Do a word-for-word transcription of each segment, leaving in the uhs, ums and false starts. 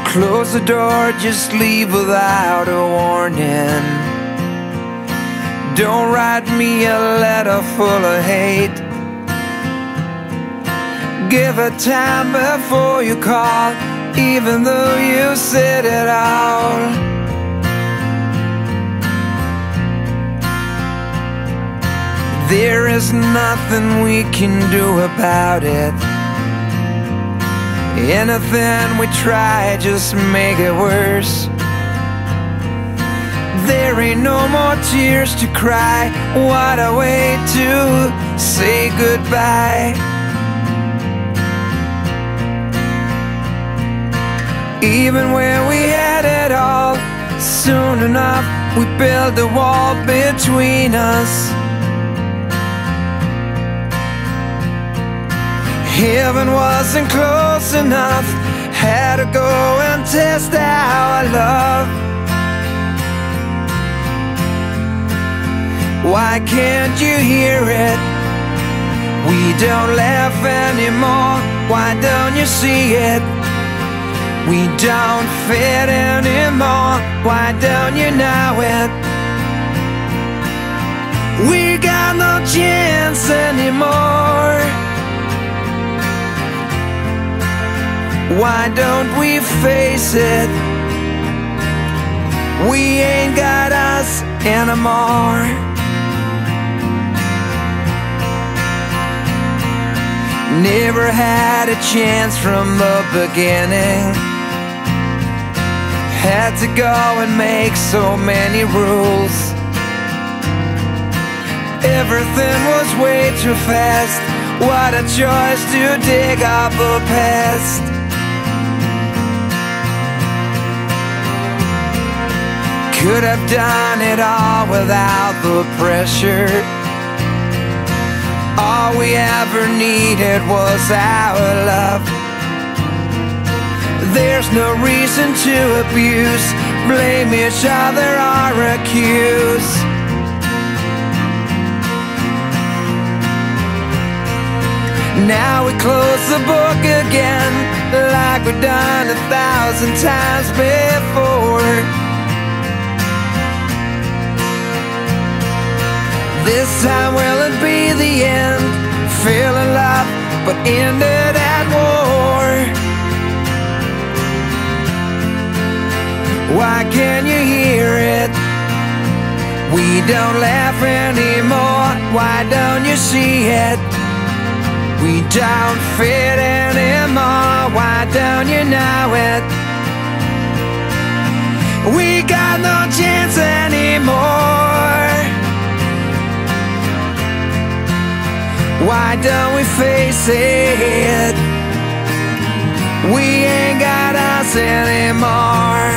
Close the door, just leave without a warning. Don't write me a letter full of hate. Give it time before you call, even though you said it all. There is nothing we can do about it. Anything we try just make it worse. There ain't no more tears to cry. What a way to say goodbye. Even when we had it all, soon enough we built a wall between us. Heaven wasn't close enough, had to go and test our love. Why can't you hear it? We don't laugh anymore. Why don't you see it? We don't fit anymore. Why don't you know it? We got no chance anymore. Why don't we face it? We ain't got us anymore. Never had a chance from the beginning. Had to go and make so many rules. Everything was way too fast. What a choice to dig up the past. Could have done it all without the pressure. All we ever needed was our love. There's no reason to abuse, blame each other or accuse. Now we close the book again, like we've done a thousand times before. This time will it be the end? Feeling love, but ended at war. Why can't you hear it? We don't laugh anymore. Why don't you see it? We don't fit anymore. Why don't you know it? We got no chance anymore. Why don't we face it? We ain't got us anymore.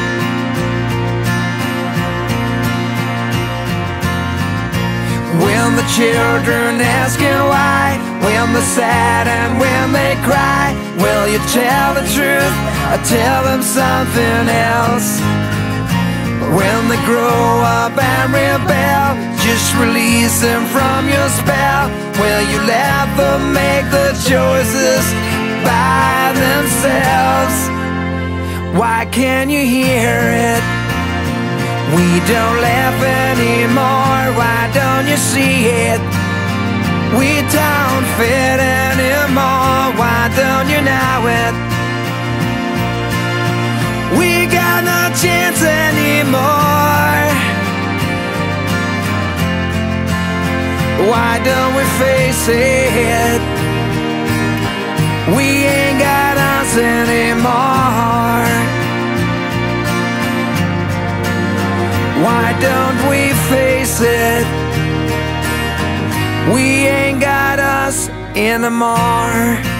When the children asking why, when they're sad and when they cry, will you tell the truth or tell them something else? When they grow up and rebel, just release them from your spell. Will you let them make the choices by themselves? Why can't you hear it? We don't laugh anymore. Why don't you see it? We don't fit anymore. Why don't you know it? We got no chance anymore. Why don't we face it? We ain't got us anymore. Why don't we face it? We ain't got us anymore.